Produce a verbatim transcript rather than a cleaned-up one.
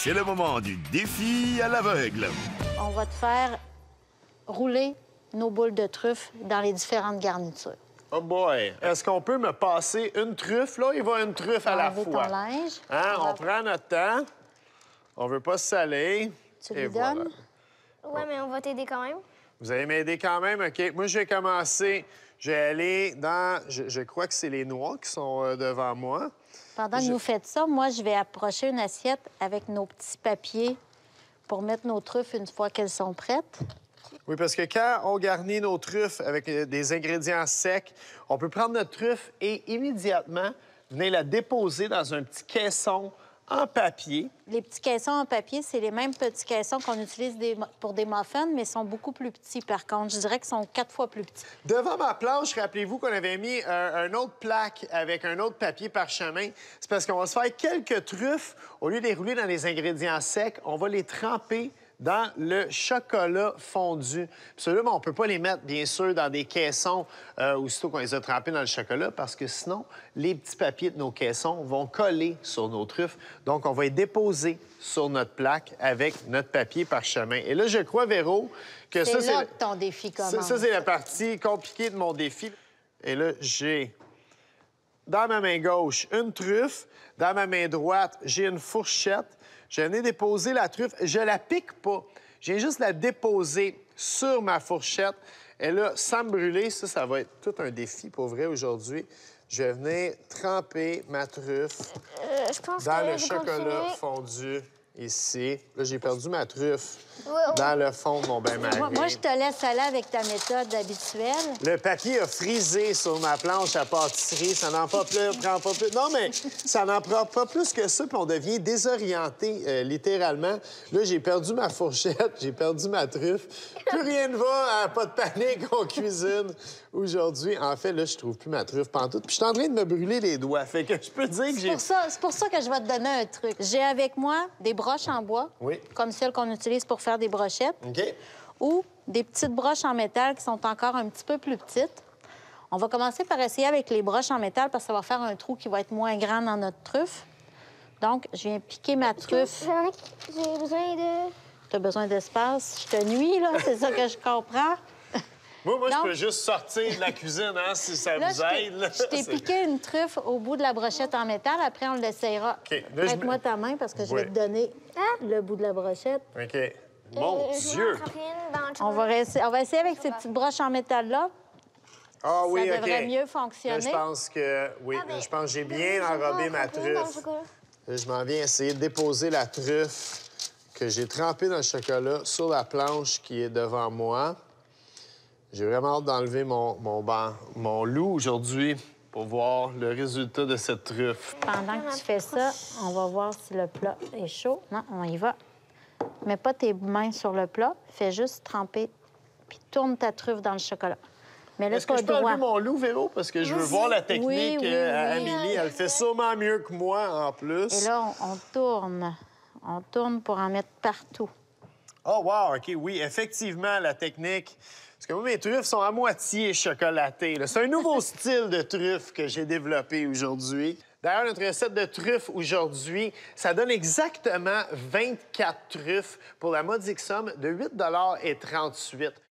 C'est le moment du défi à l'aveugle. On va te faire rouler nos boules de truffe dans les différentes garnitures. Oh boy! Est-ce qu'on peut me passer une truffe? Là, il va une truffe à la Enlever fois. ton linge. Hein? On On va- prend notre temps. On veut pas se saler. Tu Et lui voilà. donnes? Ouais, mais on va t'aider quand même. Vous allez m'aider quand même? OK. Moi, je vais commencer. Je vais aller dans... Je, je crois que c'est les noix qui sont euh, devant moi. Pendant que Je- vous faites ça, moi, je vais approcher une assiette avec nos petits papiers pour mettre nos truffes une fois qu'elles sont prêtes. Oui, parce que quand on garnit nos truffes avec euh, des ingrédients secs, on peut prendre notre truffe et immédiatement venir la déposer dans un petit caisson en papier. Les petits caissons en papier, c'est les mêmes petits caissons qu'on utilise des- pour des muffins, mais ils sont beaucoup plus petits, par contre. Je dirais qu'ils sont quatre fois plus petits. Devant ma planche, rappelez-vous qu'on avait mis un, un autre plaque avec un autre papier parchemin. C'est parce qu'on va se faire quelques truffes. Au lieu de les rouler dans les ingrédients secs, on va les tremper dans le chocolat fondu. Puis ceux-là, ben, on ne peut pas les mettre, bien sûr, dans des caissons euh, aussitôt qu'on les a trempés dans le chocolat, parce que sinon, les petits papiers de nos caissons vont coller sur nos truffes. Donc, on va les déposer sur notre plaque avec notre papier parchemin. Et là, je crois, Véro, que ça, C'est c'est... là le- que ton défi commence. Ça, ça, c'est la partie compliquée de mon défi. Et là, j'ai dans ma main gauche une truffe. Dans ma main droite, j'ai une fourchette. Je viens de déposer la truffe. Je la pique pas. Je viens juste la déposer sur ma fourchette. Et là, sans me brûler, ça, ça va être tout un défi pour vrai aujourd'hui. Je vais venir tremper ma truffe Euh, je pense dans que le je vais chocolat continuer. fondu ici. Là, j'ai perdu ma truffe Ouais, ouais. dans le fond de mon bain-marie. Moi, moi, je te laisse aller avec ta méthode habituelle. Le papier a frisé sur ma planche à pâtisserie. Ça n'en prend plus, prend pas plus. Non, mais ça n'en prend pas plus que ça, puis on devient désorienté, euh, littéralement. Là, j'ai perdu ma fourchette, j'ai perdu ma truffe. Plus rien ne va, hein, pas de panique, on cuisine aujourd'hui. En fait, là, je trouve plus ma truffe pantoute. Puis je suis en train de me brûler les doigts. Fait que je peux dire que C'est j'ai... pour ça, c'est pour ça que je vais te donner un truc. J'ai avec moi des broches en bois, Oui. comme celles qu'on utilise pour faire des brochettes, OK? ou des petites broches en métal qui sont encore un petit peu plus petites. On va commencer par essayer avec les broches en métal parce que ça va faire un trou qui va être moins grand dans notre truffe. Donc, je viens piquer ma truffe. J'en ai- J'ai besoin de... Tu as besoin d'espace. Je te nuis, là, c'est ça que je comprends. Moi, moi Donc- je peux juste sortir de la cuisine, hein, si ça Là, vous je t'ai- aide. là. je t'ai C'est- piqué une truffe au bout de la brochette en métal. Après, on l'essayera. OK. Là, je Prête-moi me- ta main parce que je Oui. vais te donner le bout de la brochette. OK. Mon Euh, je vais Dieu! en attraper une dans le On chocolat. va, essayer, on va essayer avec ces petites broches en métal-là. Ah oui, ça OK. devrait mieux Là, fonctionner. je pense que... Oui, Ah, ben, je pense que j'ai je bien vais enrobé en ma attraper une dans le truffe. chocolat. Là, je m'en viens essayer de déposer la truffe que j'ai trempée dans le chocolat sur la planche qui est devant moi. J'ai vraiment hâte d'enlever mon, mon, ban- mon loup aujourd'hui pour voir le résultat de cette truffe. Pendant que tu fais ça, on va voir si le plat est chaud. Non, on y va. Mets pas tes mains sur le plat. Fais juste tremper, puis tourne ta truffe dans le chocolat. Mets-le Est-ce que pas je peux droit. enlever mon loup, Véro? Parce que je veux Vas-y. voir la technique Oui, oui, euh, à oui. Amélie. Elle fait sûrement mieux que moi, en plus. Et là, on, on tourne. On tourne pour en mettre partout. Oh, wow, OK, oui, effectivement, la technique. Parce que moi, mes truffes sont à moitié chocolatées. là. C'est un nouveau style de truffe que j'ai développé aujourd'hui. D'ailleurs, notre recette de truffes aujourd'hui, ça donne exactement vingt-quatre truffes pour la modique somme de huit trente-huit.